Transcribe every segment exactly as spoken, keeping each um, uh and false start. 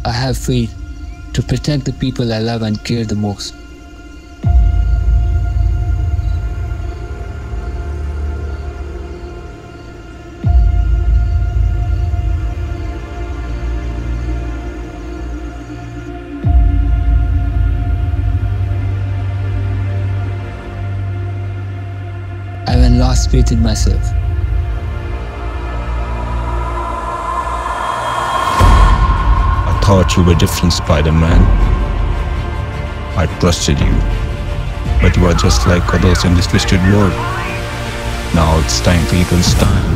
I have faith to protect the people I love and care the most. I haven't lost faith in myself. I thought you were different, Spider-Man. I trusted you. But you are just like others in this twisted world. Now it's time for you to stand.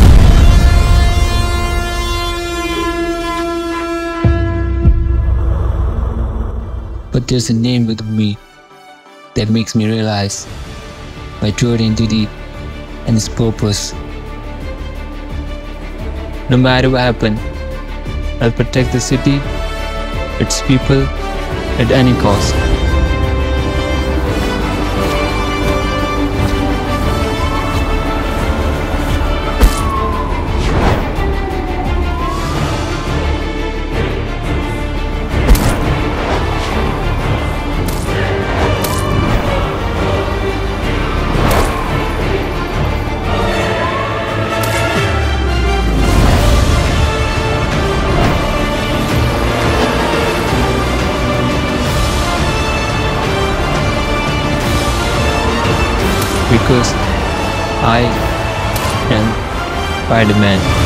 But there's a name with me that makes me realize my true identity and its purpose. No matter what happens, I'll protect the city, its people, at any cost. Because I am Spider-Man.